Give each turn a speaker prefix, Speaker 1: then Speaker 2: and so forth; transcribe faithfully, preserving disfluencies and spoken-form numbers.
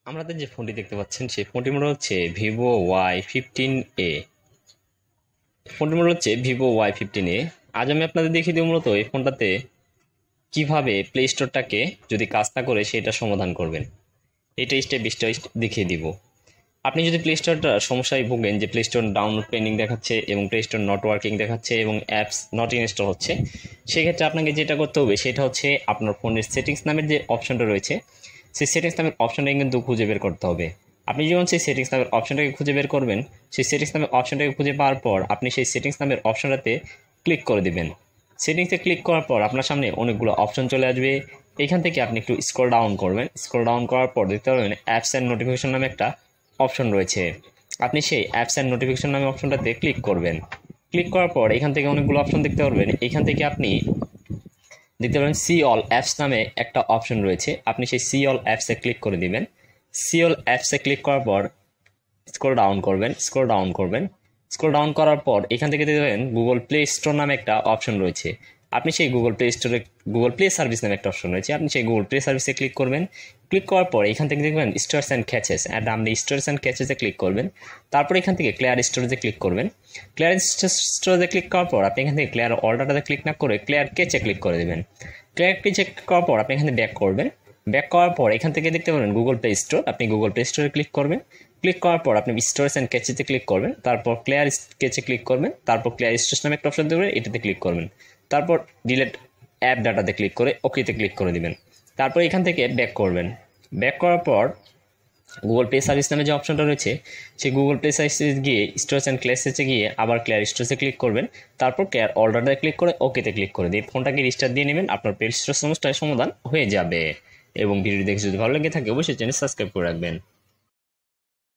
Speaker 1: আমাদের যে ফোনটি দেখতে পাচ্ছেন সেই ফোনটির মডেল হচ্ছে ভিভো ওয়াই ফিফটিন এ। ফোনটির মডেল হচ্ছে ভিভো ওয়াই ফিফটিন এ। আজ আমি আপনাদের দেখিয়ে দিব মূলত এই ফোনটাতে কিভাবে প্লে স্টোরটাকে যদি কাজ না করে সেটা সমাধান করবেন। এটা স্টেপ বাই স্টেপ দেখিয়ে দিব। আপনি যদি প্লে স্টোরটা সমস্যায় ভোগেন যে প্লে স্টোর ডাউনলোড পেন্ডিং দেখাচ্ছে এবং প্লে স্টোর নট ওয়ার্কিং দেখাচ্ছে এবং অ্যাপস নট ইনস্টল হচ্ছে, সেক্ষেত্রে আপনাকে যেটা করতে হবে সেটা হচ্ছে আপনার ফোনের সেটিংস নামের যে অপশনটা রয়েছে সেই সেটিংস নামের অপশনটাকে কিন্তু খুঁজে বের করতে হবে। আপনি যখন সেই সেটিংস নামের অপশনটাকে খুঁজে বের করবেন, সেই সেটিংস নামের অপশনটাকে খুঁজে পাওয়ার পর আপনি সেই সেটিংস নামের অপশনটাতে ক্লিক করে দিবেন। সেটিংসে ক্লিক করার পর আপনার সামনে অনেকগুলো অপশন চলে আসবে। এখান থেকে আপনি একটু স্ক্রল ডাউন করবেন। স্ক্রল ডাউন করার পর দেখতে পাবেন অ্যাপস অ্যান্ড নোটিফিকেশন নামে একটা অপশন রয়েছে। আপনি সেই অ্যাপস অ্যান্ড নোটিফিকেশন নামে অপশনটাতে ক্লিক করবেন। ক্লিক করার পর এখান থেকে অনেকগুলো অপশন দেখতে পারবেন। এখান থেকে আপনি দেখতে পাবেন সি অল অ্যাপস নামে একটা অপশন রয়েছে। আপনি সেই সি অল অ্যাপসে ক্লিক করে দিবেন। সি অল অ্যাপসে ক্লিক করার পর স্ক্রল ডাউন করবেন। স্ক্রল ডাউন করবেন স্ক্রল ডাউন করার পর এখান থেকে দেখতে পাবেন গুগল প্লে স্টোর নামে একটা অপশন রয়েছে। আপনি সেই গুগল প্লে স্টোরে গুগল প্লে সার্ভিস নামে একটা অপশন রয়েছে। আপনি সেই গুগল প্লে সার্ভিসে ক্লিক করবেন। ক্লিক করার পর এখান থেকে দেখবেন স্টোরেজ অ্যান্ড ক্যাচেস, অ্যান্ড আপনি স্টোরেজ অ্যান্ড ক্যাচেসে ক্লিক করবেন। তারপর এখান থেকে ক্লিয়ার স্টোরেজে ক্লিক করবেন। ক্লিয়ার স্টোরেজে ক্লিক করার পর আপনি এখান থেকে ক্লিয়ার অল ডাটাতে ক্লিক না করে ক্লিয়ার ক্যাচে ক্লিক করে দেবেন। ক্লিয়ার ক্যাচে ক্লিক করার পর আপনি এখান থেকে ব্যাক করবেন। ব্যাক করার পর এখান থেকে দেখতে পাবেন গুগল প্লে স্টোর। আপনি গুগল প্লে স্টোরে ক্লিক করবেন। ক্লিক করার পর আপনি স্টোরেজ অ্যান্ড ক্যাচেতে ক্লিক করবেন। তারপর ক্লিয়ার ক্যাচে ক্লিক করবেন। তারপর ক্লিয়ার স্টোরেজ নামে একটা অপশন দেবেন, এটাতে ক্লিক করবেন। তারপর ডিলেট অ্যাপ ডাটাতে ক্লিক করে ওকেতে ক্লিক করে দিবেন। তারপর এখান থেকে ব্যাক করবেন। ব্যাক করার পর গুগল প্লে সার্ভিস নামে যে অপশনটা রয়েছে সেই গুগল প্লে সার্ভিসে গিয়ে স্টোরেজ অ্যান্ড ক্যাচেসে গিয়ে আবার ক্লিয়ার স্টোরেজে ক্লিক করবেন। তারপর ক্লিয়ার অল ডাটাতে ক্লিক করে ওকেতে ক্লিক করে দিয়ে ফোনটাকে রিস্টার্ট দিয়ে নেবেন। আপনার প্লে স্টোর সমস্যার সমাধান হয়ে যাবে। এবং ভিডিও দেখে যদি ভালো লেগে থাকে অবশ্যই চ্যানেল সাবস্ক্রাইব করে রাখবেন।